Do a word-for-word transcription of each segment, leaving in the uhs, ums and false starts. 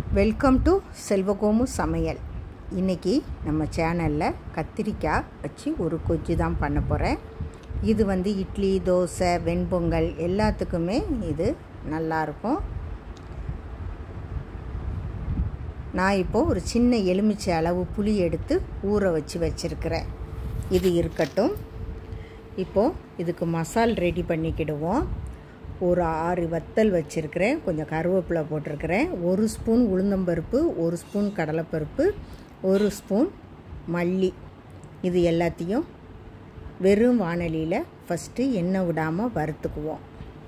Welcome to செல்வகோமு சமையல். இன்றைக்கி நம்ம சேனலில் கத்திரிக்காய் வச்சு ஒரு கொஜ்ஜு தான் பண்ண போகிறேன். இது வந்து இட்லி, தோசை, வெண்பொங்கல் எல்லாத்துக்குமே இது நல்லாயிருக்கும். நான் இப்போது ஒரு சின்ன எலுமிச்சை அளவு புளி எடுத்து ஊற வச்சு வச்சுருக்கிறேன். இது இருக்கட்டும். இப்போது இதுக்கு மசால் ரெடி பண்ணிக்கிடுவோம். ஒரு ஆறு வத்தல் வச்சுருக்கிறேன், கொஞ்சம் கருவேப்பிலை போட்டிருக்கிறேன், ஒரு ஸ்பூன் உளுந்தம்பருப்பு, ஒரு ஸ்பூன் கடலைப்பருப்பு, ஒரு ஸ்பூன் மல்லி. இது எல்லாத்தையும் வெறும் வாணலியில் ஃபஸ்ட்டு எண்ணெய் விடாமல் வறுத்துக்குவோம்.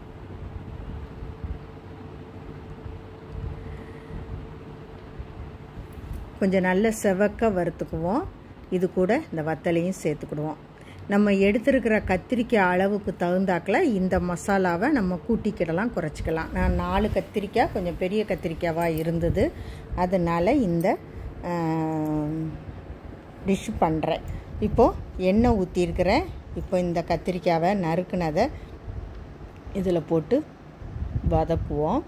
கொஞ்சம் நல்ல செவக்க வறுத்துக்குவோம். இது கூட இந்த வத்தலையும் சேர்த்துக்கிடுவோம். நம்ம எடுத்துருக்கிற கத்திரிக்காய் அளவுக்கு தகுந்தாக்கில் இந்த மசாலாவை நம்ம கூட்டிக்கிடலாம், குறைச்சிக்கலாம். நான் நாலு கத்திரிக்காய் கொஞ்சம் பெரிய கத்திரிக்காவாக இருந்தது, அதனால் இந்த டிஷ் பண்ணுறேன். இப்போது எண்ணெய் ஊற்றிருக்கிறேன். இப்போ இந்த கத்திரிக்காவை நறுக்குனதை இதில் போட்டு வதக்குவோம்.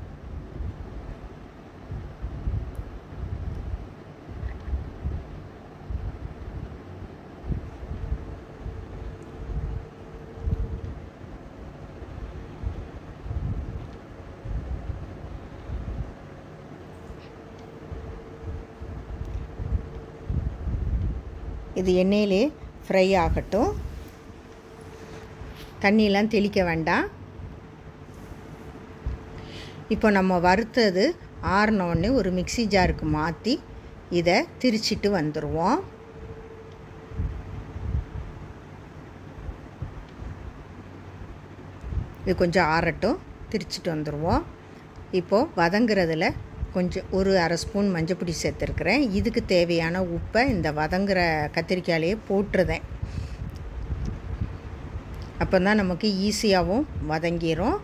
இது எண்ணெயிலே ஃப்ரை ஆகட்டும். தண்ணியெலாம் தெளிக்க வேண்டாம். இப்போ நம்ம வறுத்தது ஆறினோடனே ஒரு மிக்சி ஜாருக்கு மாற்றி இதை திரிச்சிட்டு வந்துடுவோம். இது கொஞ்சம் ஆறட்டும், திரிச்சிட்டு வந்துடுவோம். இப்போது வதங்குறதுல கொஞ்சம் ஒரு அரை ஸ்பூன் மஞ்சப்பொடி சேர்த்துருக்குறேன். இதுக்கு தேவையான உப்பை இந்த வதங்குற கத்திரிக்காயிலேயே போட்டுருதேன். அப்போ தான் நமக்கு ஈஸியாகவும் வதங்கிடும்.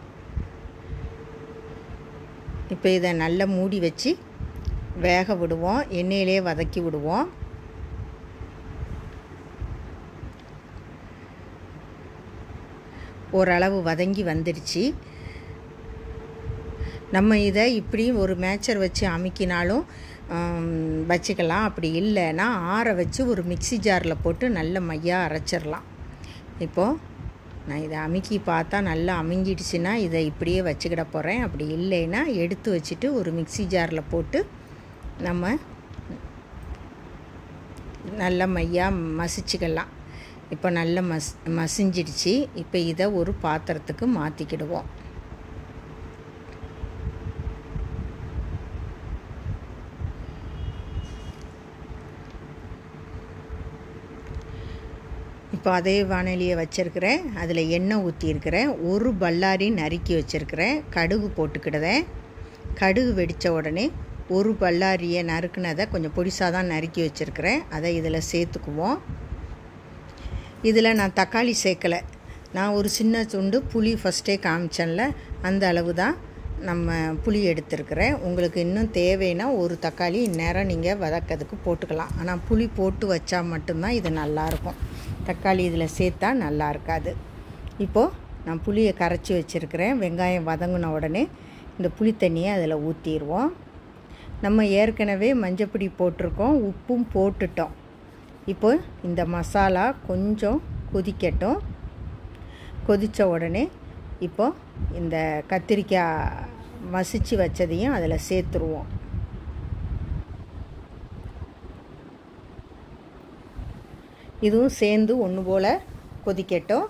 இப்போ இதை நல்லா மூடி வச்சு வேக விடுவோம், எண்ணெயிலே வதக்கி விடுவோம். ஓரளவு வதங்கி வந்துடுச்சு. நம்ம இதை இப்படி ஒரு மேட்சர் வச்சு அமுக்கினாலும் வச்சுக்கலாம். அப்படி இல்லைன்னா ஆற வச்சு ஒரு மிக்சி ஜாரில் போட்டு நல்ல மையாக அரைச்சிடலாம். இப்போது நான் இதை அமுக்கி பார்த்தா நல்லா அமுங்கிடுச்சுன்னா இதை இப்படியே வச்சுக்கிட போகிறேன். அப்படி இல்லைன்னா எடுத்து வச்சுட்டு ஒரு மிக்சி ஜாரில் போட்டு நம்ம நல்ல மையாக மசிச்சுக்கலாம். இப்போ நல்லா மஸ் மசிஞ்சிடுச்சு. இப்போ இதை ஒரு பாத்திரத்துக்கு மாற்றிக்கிடுவோம். இப்போ அதே வாணலியை வச்சுருக்கிறேன். அதில் எண்ணெய் ஊற்றிருக்கிறேன். ஒரு பல்லாரி நறுக்கி வச்சுருக்கிறேன். கடுகு போட்டுக்கிடுதேன். கடுகு வெடித்த உடனே ஒரு பல்லாரியை நறுக்குனதை கொஞ்சம் பொடிசாக தான் நறுக்கி வச்சுருக்கிறேன். அதை இதில் சேர்த்துக்குவோம். இதில் நான் தக்காளி சேர்க்கலை. நான் ஒரு சின்ன துண்டு புளி ஃபஸ்ட்டே காமிச்சேன்ல, அந்த அளவு தான் நம்ம புளி எடுத்துருக்கிறேன். உங்களுக்கு இன்னும் தேவைன்னா ஒரு தக்காளி இந்நேரம் நீங்கள் வதக்கிறதுக்கு போட்டுக்கலாம். ஆனால் புளி போட்டு வச்சா மட்டும்தான் இது நல்லாயிருக்கும். தக்காளி இதில் சேர்த்தா நல்லா இருக்காது. இப்போது நான் புளியை கரைச்சி வச்சுருக்கிறேன். வெங்காயம் வதங்கின உடனே இந்த புளி தண்ணியை அதில் ஊற்றிடுவோம். நம்ம ஏற்கனவே மஞ்சப்பொடி போட்டிருக்கோம், உப்பும் போட்டுட்டோம். இப்போ இந்த மசாலா கொஞ்சம் கொதிக்கட்டும். கொதித்த உடனே இப்போது இந்த கத்திரிக்காய் மசிச்சு வச்சதையும் அதில் சேர்த்துருவோம். இதுவும் சேர்ந்து ஒன்று போல் கொதிக்கட்டும்.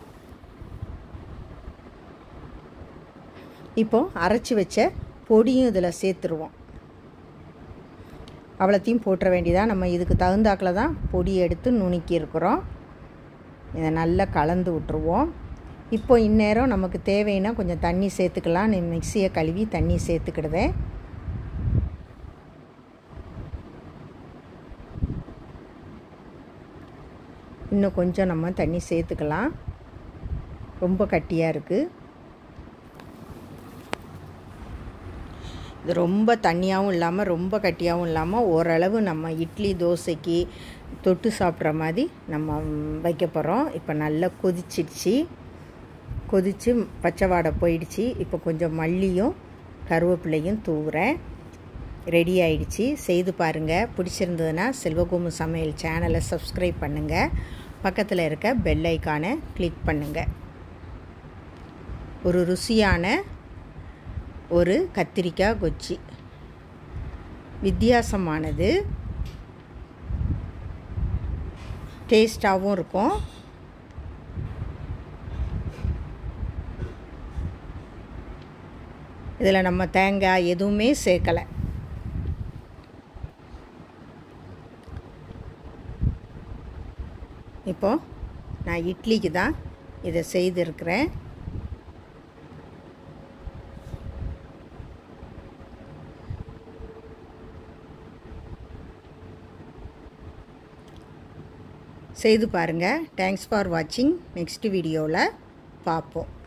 இப்போது அரைச்சி வச்ச பொடியும் இதில் சேர்த்துருவோம். அவ்வளோத்தையும் போட்டுற வேண்டியதாக. நம்ம இதுக்கு தகுந்தாக்கில் தான் பொடி எடுத்து நுணுக்கி இருக்கிறோம். இதை நல்லா கலந்து விட்டுருவோம். இப்போ இந்நேரம் நமக்கு தேவைன்னா கொஞ்சம் தண்ணி சேர்த்துக்கலாம். நான் மிக்சியை கழுவி தண்ணி சேர்த்துக்கிடுவேன். இன்னும் கொஞ்சம் நம்ம தண்ணி சேர்த்துக்கலாம். ரொம்ப கட்டியாக இருக்குது. இது ரொம்ப தண்ணியாகவும் இல்லாமல் ரொம்ப கட்டியாகவும் இல்லாமல் ஓரளவு நம்ம இட்லி, தோசைக்கு தொட்டு சாப்பிட்ற மாதிரி நம்ம வைக்க போகிறோம். இப்போ நல்லா கொதிச்சிடுச்சு. கொதித்து பச்சை வாடை போயிடுச்சு. இப்போ கொஞ்சம் மல்லியும் கருவேப்பிலையும் தூவுறேன். ரெடி ஆயிடுச்சு. செய்து பாருங்கள். பிடிச்சிருந்ததுன்னா செல்வகோமு சமையல் சேனலை சப்ஸ்கிரைப் பண்ணுங்கள். பக்கத்தில் இருக்க பெல் ஐக்கானை கிளிக் பண்ணுங்கள். ஒரு ருசியான ஒரு கத்திரிக்காய் கொச்சி, வித்தியாசமானது, டேஸ்ட்டாகவும் இருக்கும். இதில் நம்ம தேங்காய் எதுவுமே சேர்க்கலை. இப்போது நான் இட்லிக்கு தான் இதை செய்திருக்கிறேன். செய்து பாருங்கள். தேங்க்ஸ் ஃபார் வாட்சிங். நெக்ஸ்ட் வீடியோவில் பார்ப்போம்.